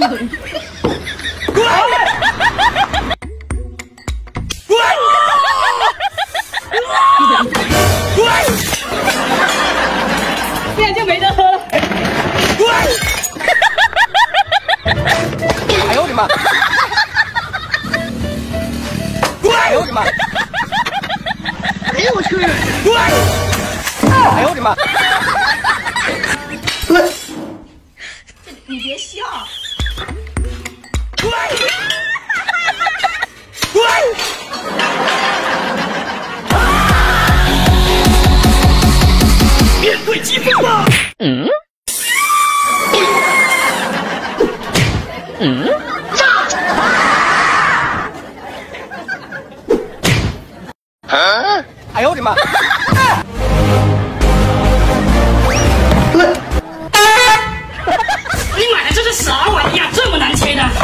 现在就没得喝了。 哎呦我的妈！哎呦我的妈！ 哎呦我去！ 哎呦我的妈！ 你别笑。面对疾风吧！ 哎呦我的妈！ 你买的这是啥玩意啊？这么难切的？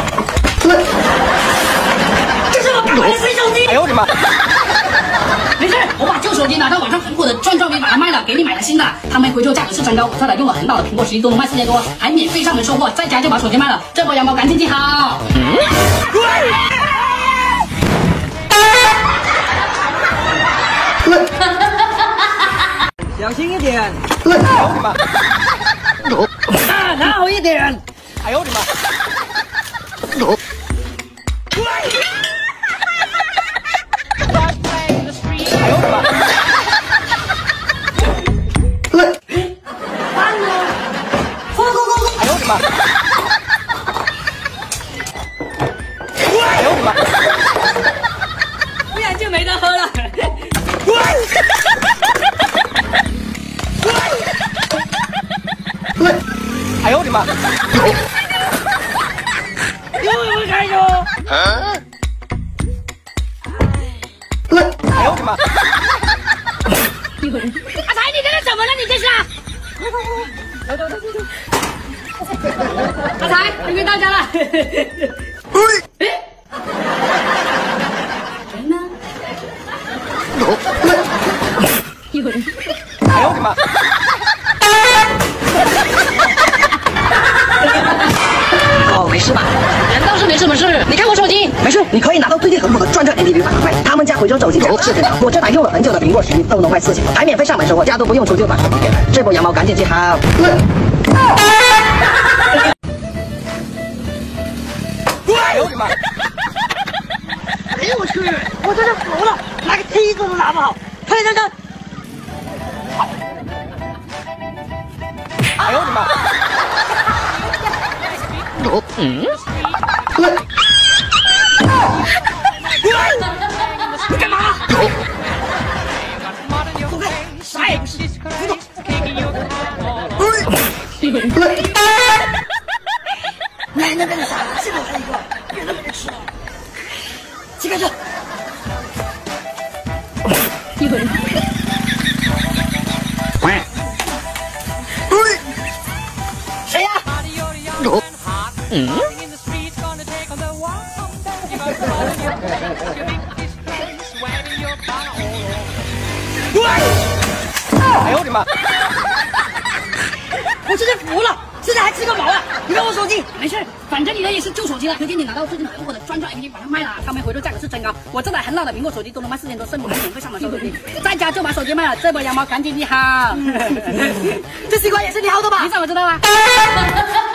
这是我刚买的新手机。 哎呦我的妈！ 没事，我把旧手机拿到网上很火的转转币把它卖了，给你买了新的。他们回购价格是真高，我这来用了很老的苹果11都能卖4000多，还免费上门收货，在家就把手机卖了。这波羊毛赶紧记好。 小心一点！哎呦我的妈！ 啊，拿好一点！ 哎呦我的妈！哎呦我的妈！ 完了！快！ 哎呦我的妈！哎呦我的妈！ 不然就没得喝了。 哎呦我的妈！ 又开始。 哎呦我的妈！ 阿才，你这是怎么了？你这是？阿才，终于到家了。人呢？一会儿。 哎呦我的妈！ 哦，没事吧？ 人倒是没什么事。你看我手机， 没事，你可以拿到最近很火的转转 APP 版卖，他们家回收手机价格是真高，我这台用了很久的苹果11都能卖4000，还免费上门收货，家都不用出就把手机给了。这波羊毛赶紧记好。 哎呦我的妈！ 哎呦我去！我真是服了，拿个梯子都拿不好，快点看！ 哎呦我的妈！ 你干嘛？走开！啥也不是。来，那边的啥？这边还有一个，别人别吃了。起开车。一会儿。谁呀？ 哎呦我的妈！ 我真是服了，现在还吃个毛啊！你看我手机，没事，反正你的也是旧手机了。推荐你拿到最近很火的转转 APP 把它卖了，他们回购价格是真高。我这台很老的苹果手机都能卖4000多，剩不还免费上门收手机，在家就把手机卖了。这波羊毛赶紧记好。这西瓜也是你薅的吧？你怎么知道啊？